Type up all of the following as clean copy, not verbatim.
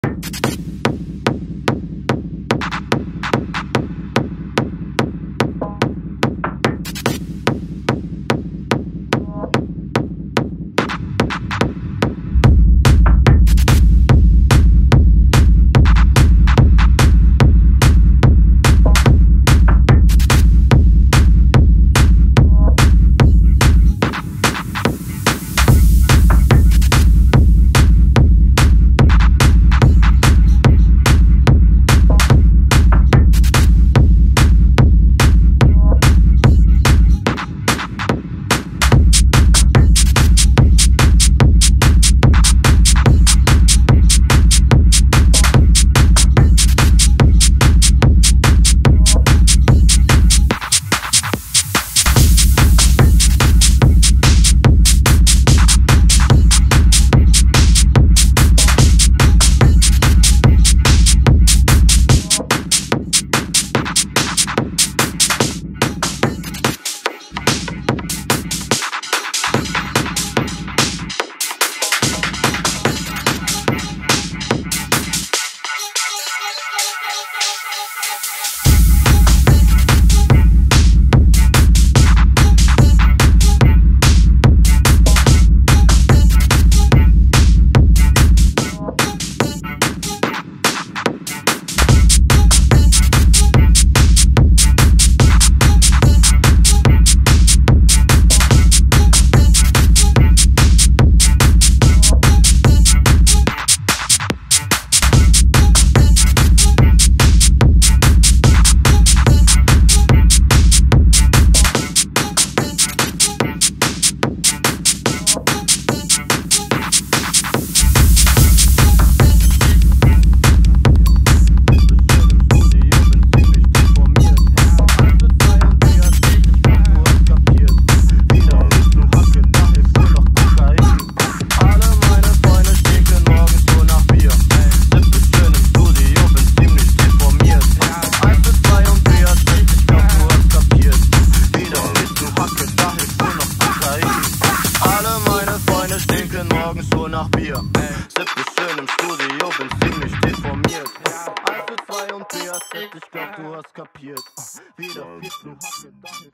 nach Bier. Sippe schön im Studio, bin ziemlich deformiert. 1 für 2 und BAZ, ich glaub du hast kapiert. Wieder viel zu Hacke, da hilft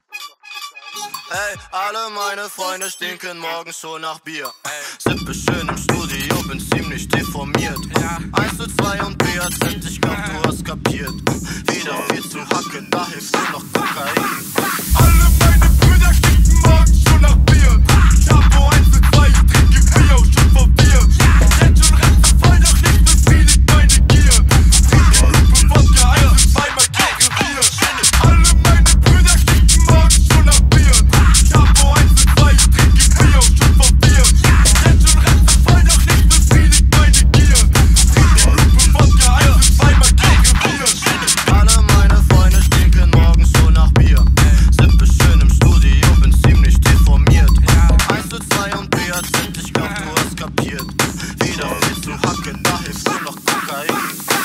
Ey, alle meine Freunde stinken morgens schon nach Bier. Sippe schön im Studio, bin ziemlich deformiert. 1 für 2 und BAZ, ich glaub du hast kapiert. Wieder viel zu Hacke, da hilft nur noch Kokain. Alle meine Brüder stinken morgens schon nach Bier. Ich hab nur 1 für 2, ich trinke Bier und schon vor Bier. Renn schon Reste voll, doch nicht befriedigt meine Gier. Trinke Lupe, Wodka, 1 für 2, markiere Bier. Alle meine Brüder stinken morgens schon nach Bier. Ich hab nur 1 für 2, ich trinke Bier und schon vor Bier. Renn schon Reste voll, doch nicht befriedigt meine Gier. Trinke Lupe, Wodka, 1 für 2, markiere Bier. Alle meine Freunde stinken morgens schon nach Bier. Sippe schön im Studio, bin ziemlich deformiert. 1 für 2 und BAZ, ich glaub du hast kapiert. Wieder viel zu Hacke, da hilft nur noch Kokain.